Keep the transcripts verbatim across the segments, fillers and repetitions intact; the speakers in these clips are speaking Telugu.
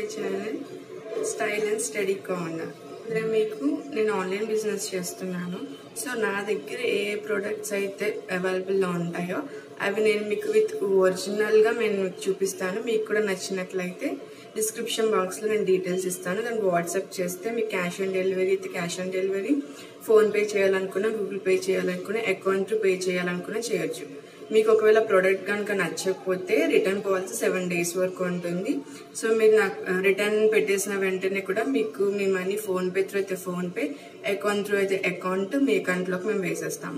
My channel style and study corner. ఇక్కడ మీకు నేను ఆన్లైన్ బిజినెస్ చేస్తున్నాను. సో నా దగ్గర ఏ ఏ ప్రోడక్ట్స్ అయితే అవైలబుల్లో ఉంటాయో అవి నేను మీకు విత్ ఒరిజినల్గా నేను మీకు చూపిస్తాను. మీకు కూడా నచ్చినట్లయితే డిస్క్రిప్షన్ బాక్స్లో నేను డీటెయిల్స్ ఇస్తాను. దానికి వాట్సాప్ చేస్తే మీకు క్యాష్ ఆన్ డెలివరీ అయితే క్యాష్ ఆన్ డెలివరీ, ఫోన్పే చేయాలనుకున్నా, గూగుల్ పే చేయాలనుకున్నా, అకౌంట్ పే చేయాలనుకున్నా చేయొచ్చు. మీకు ఒకవేళ ప్రోడక్ట్ కనుక నచ్చకపోతే రిటర్న్ పాలసీ సెవెన్ డేస్ వరకు ఉంటుంది. సో మీరు నాకు రిటర్న్ పెట్టేసిన వెంటనే కూడా మీకు మీ మనీ ఫోన్పే త్రూ అయితే ఫోన్పే, అకౌంట్ త్రూ అయితే అకౌంట్ మీ అకౌంట్లోకి మేము వేసేస్తాము.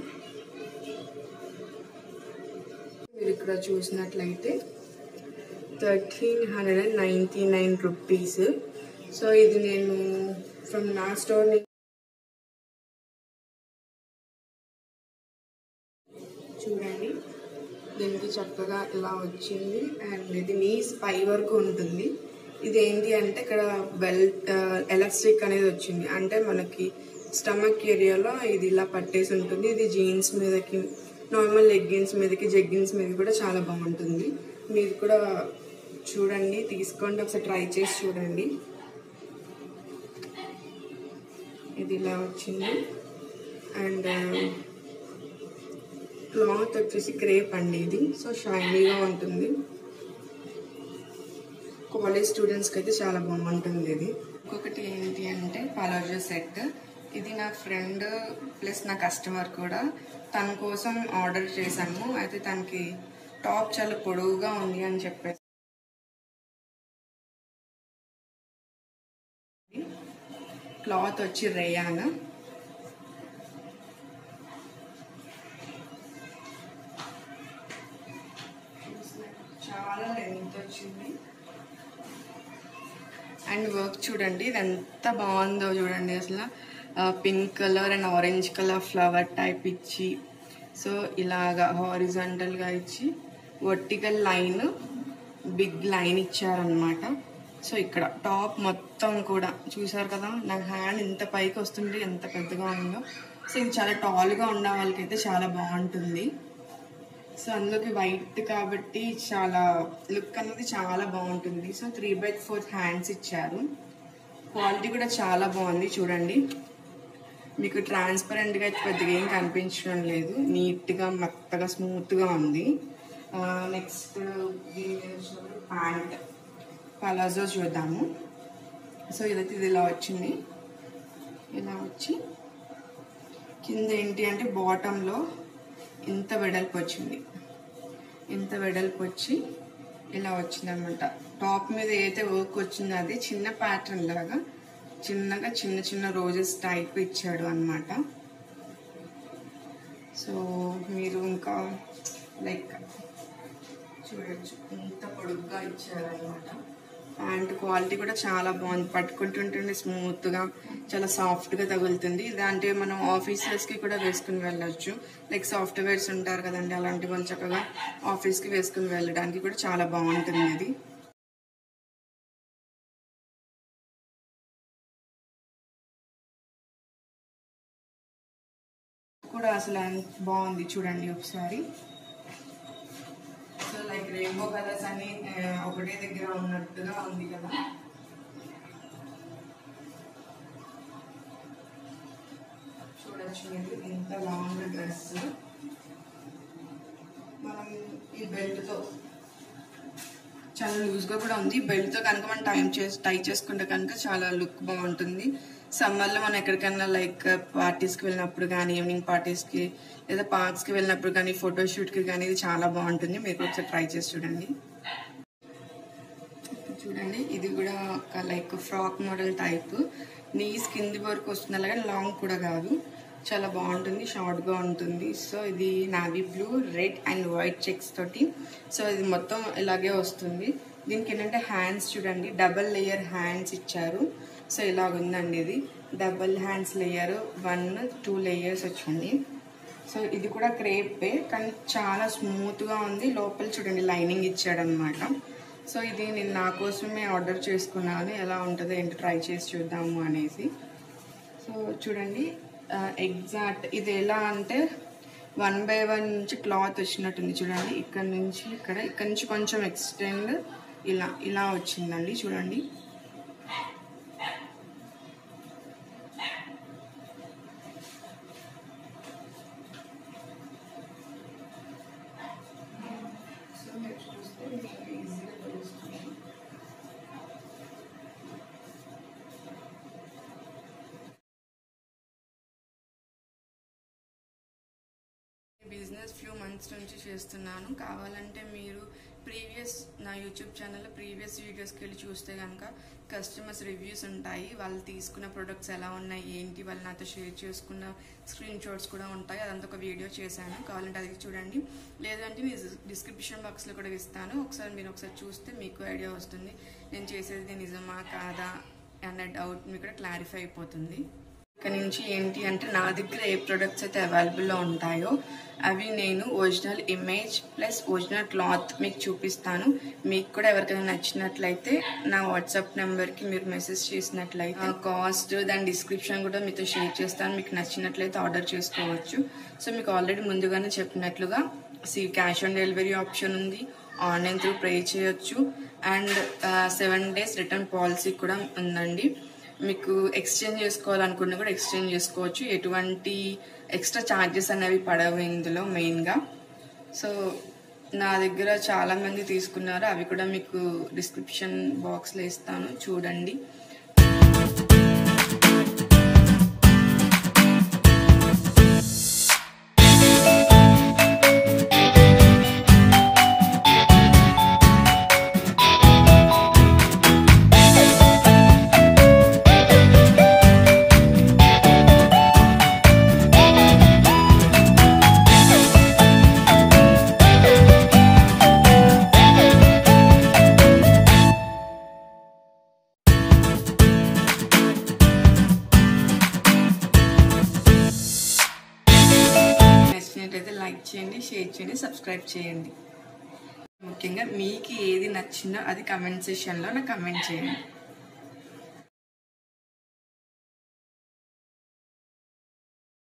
మీరు ఇక్కడ చూసినట్లయితే thirteen hundred and ninety nine rupees. So ఇది నేను ఫ్రమ్ నా స్టోర్ చూడండి. దీనికి చక్కగా ఇలా వచ్చింది అండ్ ఇది నీ పై వరకు ఉంటుంది. ఇది ఏంటి అంటే ఇక్కడ బెల్ట్ ఎలాస్టిక్ అనేది వచ్చింది, అంటే మనకి స్టమక్ ఏరియాలో ఇది ఇలా పట్టేసి ఉంటుంది. ఇది జీన్స్ మీదకి, నార్మల్ లెగ్గిన్స్ మీదకి, జెగ్గిన్స్ మీద కూడా చాలా బాగుంటుంది. మీరు కూడా చూడండి, తీసుకోండి, ఒకసారి ట్రై చేసి చూడండి. ఇది ఇలా వచ్చింది అండ్ క్లాత్ వచ్చేసి క్రేప్ అండి ఇది. సో షైనీగా ఉంటుంది. కాలేజ్ స్టూడెంట్స్కి అయితే చాలా బాగుంటుంది ఇది. ఇంకొకటి ఏంటి అంటే పలాజో సెట్. ఇది నా ఫ్రెండ్ ప్లస్ నా కస్టమర్ కూడా, తన కోసం ఆర్డర్ చేశాము. అయితే తనకి టాప్ చాలా పొడవుగా ఉంది అని చెప్పేసి క్లాత్ వచ్చి రేయాన్. చాలా లెంత్ వచ్చింది అండ్ వర్క్ చూడండి, ఇది ఎంత బాగుందో చూడండి. అసలు pink colour and orange colour flower type ఇచ్చి, సో ఇలాగా హారిజాంటల్గా ఇచ్చి వర్టికల్ లైన్, బిగ్ లైన్ ఇచ్చారనమాట. సో ఇక్కడ టాప్ మొత్తం కూడా చూసారు కదా, నా హ్యాండ్ ఇంత పైకి వస్తుంది, ఎంత పెద్దగా ఉందో. సో ఇది చాలా టాల్గా ఉన్న వాళ్ళకైతే చాలా బాగుంటుంది. సో అందులోకి వైట్ కాబట్టి చాలా లుక్ అనేది చాలా బాగుంటుంది. So three by fourth hands ఇచ్చారు. క్వాలిటీ కూడా చాలా బాగుంది చూడండి. మీకు ట్రాన్స్పరెంట్గా అయితే పెద్దగా ఏం కనిపించడం లేదు, నీట్గా మెత్తగా స్మూత్గా ఉంది. నెక్స్ట్ ప్యాంట్ పలాజో చూద్దాము. సో ఇదైతే ఇది ఇలా వచ్చింది. ఇలా వచ్చి కింద ఏంటి అంటే బాటంలో ఇంత వెడల్పు వచ్చింది, ఇంత వెడల్పు వచ్చి ఇలా వచ్చింది అనమాట. టాప్ మీద ఏదైతే వర్క్ వచ్చిందో అది చిన్న ప్యాటర్న్ లాగా చిన్నగా చిన్న చిన్న రోజెస్ టైప్ ఇచ్చాడు అనమాట. సో మీరు ఇంకా లైక్ చూడొచ్చు, ఇంత పొడుగ్గా ఇచ్చారు అనమాట. ప్యాంట్ క్వాలిటీ కూడా చాలా బాగుంది, పట్టుకుంటుంటే స్మూత్గా చాలా సాఫ్ట్గా తగులుతుంది. ఇదంటే మనం ఆఫీసర్స్కి కూడా వేసుకుని వెళ్ళొచ్చు. లైక్ సాఫ్ట్వేర్స్ ఉంటారు కదండి, అలాంటి వాళ్ళు చక్కగా ఆఫీస్కి వేసుకుని వెళ్ళడానికి కూడా చాలా బాగుంటుంది ఇది. కూడా అసలు బాగుంది చూడండి ఒకసారి. సో లైక్ రెయిన్బో కలర్స్ అని ఒకటే దగ్గర ఉన్నట్టుగా ఉంది కదా. చూడొచ్చు మీరు, ఎంత బాగుంది డ్రెస్. మనం ఈ బెల్ట్తో చాలా లూజ్గా కూడా ఉంది. బెల్ట్తో కనుక మనం టైం చేసి టై చేసుకుంటే కనుక చాలా లుక్ బాగుంటుంది. సమ్మర్లో మనం ఎక్కడికైనా లైక్ పార్టీస్కి వెళ్ళినప్పుడు కానీ, ఈవినింగ్ పార్టీస్కి లేదా పార్క్స్కి వెళ్ళినప్పుడు కానీ, ఫోటోషూట్కి కానీ ఇది చాలా బాగుంటుంది. మీరు ఒకసారి ట్రై చేసి చూడండి. చూడండి ఇది కూడా ఒక like frock model type, nice కింది వరకు వస్తుంది, అలాగే లాంగ్ కూడా కాదు, చాలా బాగుంటుంది, షార్ట్గా ఉంటుంది. సో ఇది navy blue, red and white checks తోటి. సో ఇది మొత్తం ఇలాగే వస్తుంది. దీనికి ఏంటంటే హ్యాండ్స్ చూడండి, డబల్ లేయర్ హ్యాండ్స్ ఇచ్చారు. సో ఇలాగ ఉందండి, ఇది double hands layer, one two layers వచ్చింది. సో ఇది కూడా క్రేపే కానీ చాలా స్మూత్గా ఉంది. లోపల చూడండి లైనింగ్ ఇచ్చాడనమాట. సో ఇది నేను నా కోసమే ఆర్డర్ చేసుకున్నాను, ఎలా ఉంటుందో ఏంటో ట్రై చేసి చూద్దాము అనేసి. సో చూడండి ఎగ్జాక్ట్ ఇది ఎలా అంటే వన్ బై వన్ నుంచి క్లాత్ వచ్చినట్టుంది చూడండి. ఇక్కడ నుంచి ఇక్కడ ఇక్కడ నుంచి కొంచెం ఎక్స్టెండ్ ఇలా ఇలా వచ్చిందండి చూడండి. బిజినెస్ ఫ్యూ మంత్స్ నుంచి చేస్తున్నాను. కావాలంటే మీరు ప్రీవియస్ నా యూట్యూబ్ ఛానల్లో ప్రీవియస్ వీడియోస్కి వెళ్ళి చూస్తే కనుక కస్టమర్స్ రివ్యూస్ ఉంటాయి. వాళ్ళు తీసుకున్న ప్రొడక్ట్స్ ఎలా ఉన్నాయి ఏంటి వాళ్ళు నాతో షేర్ చేసుకున్న స్క్రీన్ షాట్స్ కూడా ఉంటాయి. అదంతా ఒక వీడియో చేశాను, కావాలంటే అది చూడండి. లేదంటే నేను డిస్క్రిప్షన్ బాక్స్లో కూడా ఇస్తాను. ఒకసారి మీరు ఒకసారి చూస్తే మీకు ఐడియా వస్తుంది నేను చేసేది నిజమా కాదా అన్న డౌట్ మీకు కూడా క్లారిఫై అయిపోతుంది. ఇక్కడ నుంచి ఏంటి అంటే నా దగ్గర ఏ ప్రొడక్ట్స్ అయితే అవైలబుల్లో ఉంటాయో అవి నేను original image plus original cloth మీకు చూపిస్తాను. మీకు కూడా ఎవరికైనా నచ్చినట్లయితే నా వాట్సాప్ నెంబర్కి మీరు మెసేజ్ చేసినట్లయితే కాస్ట్ దాని డిస్క్రిప్షన్ కూడా మీతో షేర్ చేస్తాను. మీకు నచ్చినట్లయితే ఆర్డర్ చేసుకోవచ్చు. సో మీకు ఆల్రెడీ ముందుగానే చెప్పినట్లుగా సి క్యాష్ ఆన్ డెలివరీ ఆప్షన్ ఉంది, ఆన్లైన్ త్రూ పే చేయొచ్చు and seven days return policy కూడా ఉందండి. మీకు ఎక్స్చేంజ్ చేసుకోవాలనుకున్నా కూడా ఎక్స్చేంజ్ చేసుకోవచ్చు. ఎటువంటి ఎక్స్ట్రా ఛార్జెస్ అనేవి పడవు ఇందులో మెయిన్గా. సో నా దగ్గర చాలా మంది తీసుకున్నారు, అవి కూడా మీకు డిస్క్రిప్షన్ బాక్స్లో ఇస్తాను చూడండి. అయితే లైక్ చేయండి, షేర్ చేయండి, సబ్స్క్రైబ్ చేయండి. ముఖ్యంగా మీకు ఏది నచ్చిందో అది కమెంట్ సెక్షన్లో నాకు కమెంట్ చేయండి.